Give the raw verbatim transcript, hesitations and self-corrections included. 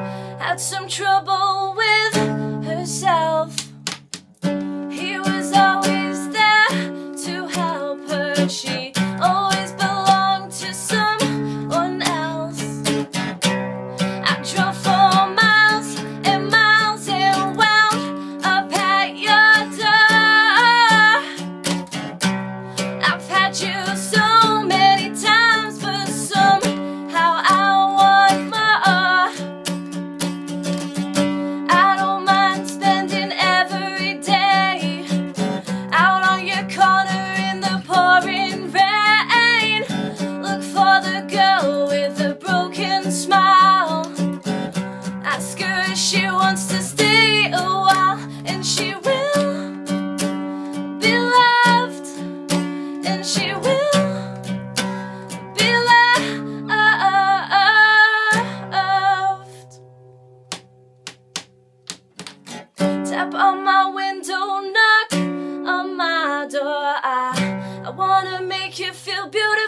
had some trouble with herself. He was always there to help her. She always belonged to someone else. I drove for miles and miles and wound up at your door. I've had you so many times, but somehow I want more. I don't mind spending every day out on your corner in the pouring rain. Look for the girl with a broken smile. Ask her if she wants to stay a while, and she will be loved, and she will be loved. Tap on my window, knock on my door. I, I wanna make you feel beautiful.